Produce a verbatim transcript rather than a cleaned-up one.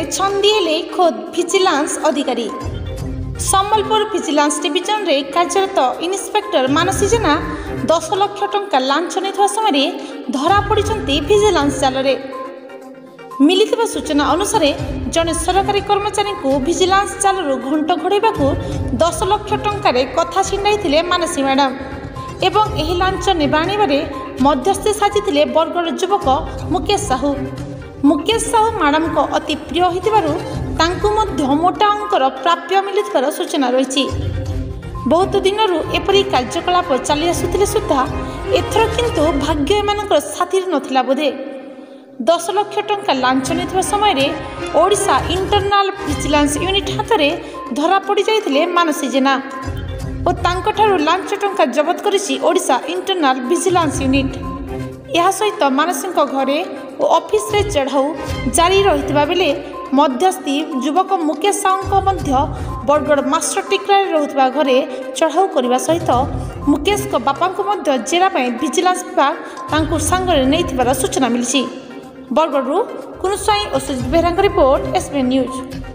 छंदी हेले खोद भिजिलांस अधिकारी। सम्बलपुर भिजिलांस डिविजन रे कार्यरत इन्स्पेक्टर मानसी जेना दस लाख टंका लांच नहीं समय धरा पड़ी भिजिलांस जाल रे। मिलिथिबा सूचना अनुसार जड़े सरकारी कर्मचारी को भिजिलांस जालू घंट घोड़ाइबा दस लाख टंकार कथा छिंडाई मानसी मैडम एवं एही लांच नेबा आनिबारे मध्यस्थी साजिथिले बरगड़ युवक मुकेश साहू। मुकेश साहू मैडम को अति प्रिय होइतिबारु तांकु मध्य मोटा अंकर प्राप्य मिलिथिबार सूचना रही। बहुत दिनरू एपरी कार्यकलाप चली आसुथिले सुद्धा एथर किंतु भाग्य एमानकर साथी नथिला बोधे। दस लाख टंका लांच नहीं समय ओडिशा इंटरनाल विजिलेंस यूनिट हाथ में धरा पड़ जाइथिले मानसी जेना और तांकठारु लांच टंका जबत करिछि ओडिशा इंटरनाल विजिलेंस यूनिट। यह सहित मानसी घरे और ऑफिस रे चढ़ाऊ जारी रहितबा बेले मध्यस्थी युवक मुकेश साहू मध्य बरगड़ मास्टर टिक्रा रोहुतबा घरे चढ़ाऊ करने सहित मुकेश को बापा को मध्य जेरा पई विजिलेंस विभाग तांकु सांगरे नैथिबार सूचना मिली। बरगड़रू कुनुस्वाई और Sujit Behera report SBN news.